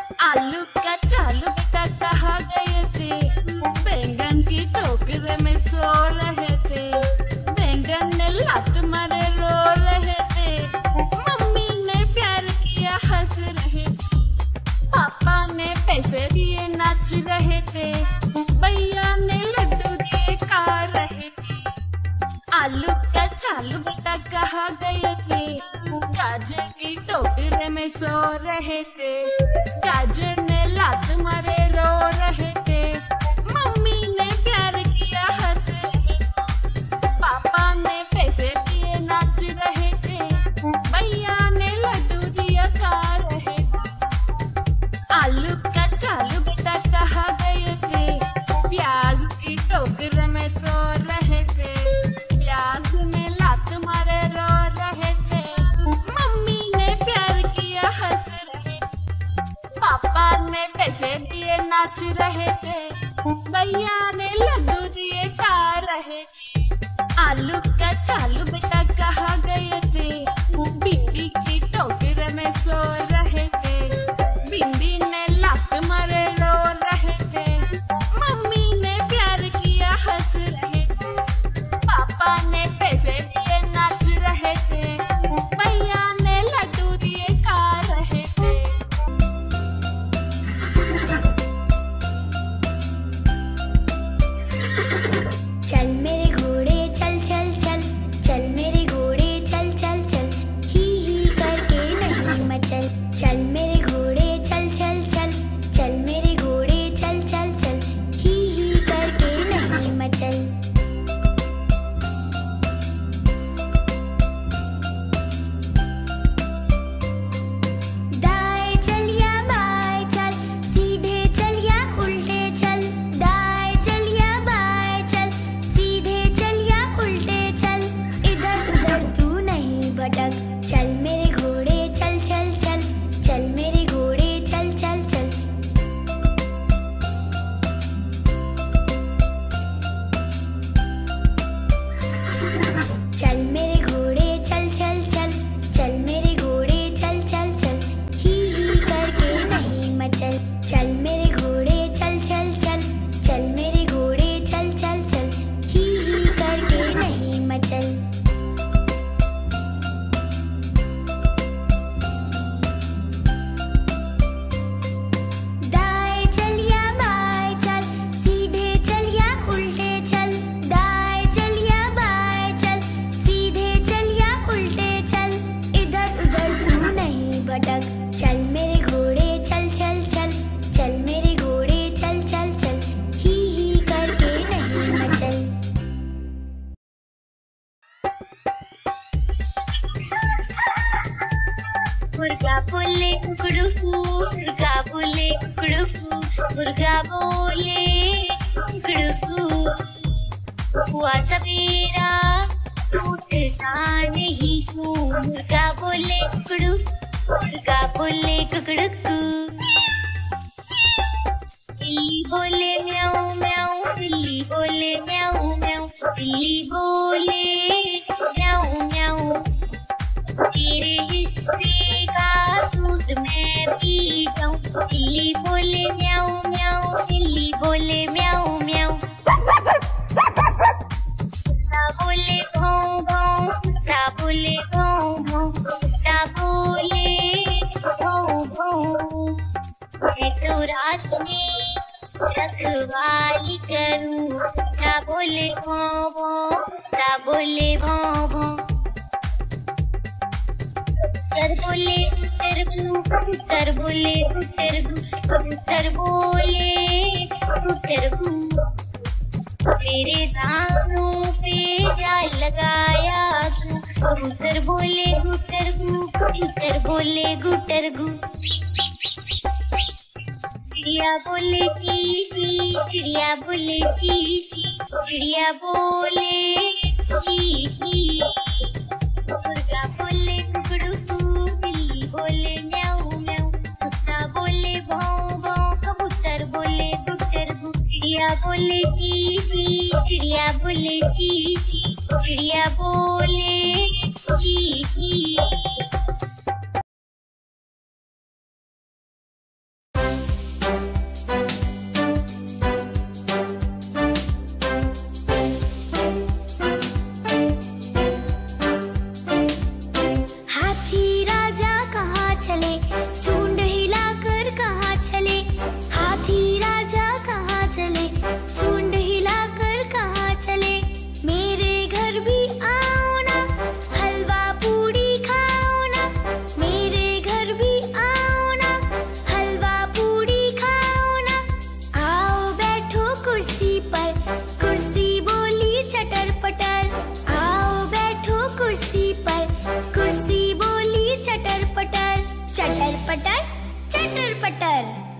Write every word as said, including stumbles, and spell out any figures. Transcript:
आलू का चालू बेटा कहाँ गए थे? बैंगन की टोकरे में सो रहे थे। बैंगन ने लात मारे रो रहे थे। मम्मी ने प्यार किया हंस रहे थे। पापा ने पैसे दिए नाच रहे थे। भैया ने लड्डू दिए खा रहे थे। आलू का चालू बेटा कहाँ गए थे? गाजर की टोकरे में सो रहे थे। गाजर ने लात मारे रो रहे थे। मम्मी ने प्यार किया हंस रहे थे। पापा ने पैसे दिए नाच रहे थे। भैया ने लड्डू दिया खा रहे थे। आलू का चालू बेटा कहाँ गए थे? प्याज की टोकरे में सो रहे थे। प्याज ने लात मारे रो रहे थे। मम्मी ने प्यार किया हंस रहे थे। पापा ने पैसे दिए नाच रहे थे। भैया ने लड्डू दिए खा रहे थे। आलू का चालू बेटा कहाँ गए थे? भिंडी की टोकरे में सो रहे थे। भिंडी ने लात मारे रो रहे थे। मम्मी ने प्यार किया हंस रहे थे। पापा ने पैसे दिए नाच रहे थे। भैया ने लड्डू दिए खा रहे थे। चल मेरे घोड़े चल चल चल, चल मेरे घोड़े चल चल चल, ही ही करके नहीं मचल। चल मेरे घोड़े चल चल चल, चल मेरे घोड़े चल चल चल, ही ही करके नहीं मचल। दाएं चल या बाएं चल, सीधे चल या उल्टे चल। दाएं चल या बाएं चल, सीधे चल या उल्टे चल। इधर उधर तू नहीं भटक। चल मेरे घोड़े चल चल चल, चल मेरे घोड़े चल चल चल। चल मेरे घोड़े चल चल चल, चल मेरे घोड़े चल चल चल, ही ही करके नहीं मचल। चल मेरे घोड़े चल चल चल, चल मेरे घोड़े चल चल चल, ही ही करके नहीं मचल। दाएं चल या बाएं चल, सीधे चल या उल्टे चल। दाएं चल या बाएं चल, सीधे चल या उल्टे चल। इधर उधर तू नहीं भटक। चल मेरे घोड़े चल चल चल, चल मेरे घोड़े चल चल चल, ही ही करके नहीं मचल। मुर्गा बोले कुकड़ू, मुर्गा बोले कुकड़ू, मुर्गा बोले कुकड़ू। हुआ सवेरा उठता नहीं हूँ। मुर्गा बोले कुकड़ू, मुर्गा बोले कुकड़ू। बिल्ली बोले म्याऊं म्याऊं, बिल्ली बोले म्याऊं म्याऊं, बिल्ली बोले म्याऊं म्याऊं। तेरे हिस्से का दूध मैं पी जाऊं। बिल्ली बोले म्याऊं म्याऊं, बिल्ली बोले म्याऊं म्याऊं। कुत्ता बोले भौं भौं, कुत्ता बोले भौं भौं, कुत्ता बोले भौं भौं। मैं तो रात में रखवाली करूं। कुत्ता बोले भौं भौं, कुत्ता बोले भौं भौं। कबूतर बोले कबूतर कबूतर बोले कबूतर कबूतर बोले कबूतर। मेरे दानों पे जाल लगाया गू। कबूतर बोले गुटर गू, कबूतर बोले गुटर गू। चिड़िया बोले ची ची, चिड़िया बोले ची ची, चिड़िया बोले ची ची। मुर्गा बोले कुकड़ू, बिल्ली बोले म्याऊं म्याऊं, कुत्ता बोले भौं भौं, कबूतर बोले गुटर गू। चिड़िया बोले ची ची, चिड़िया बोले ची ची, चिड़िया बोले ची ची। बटर।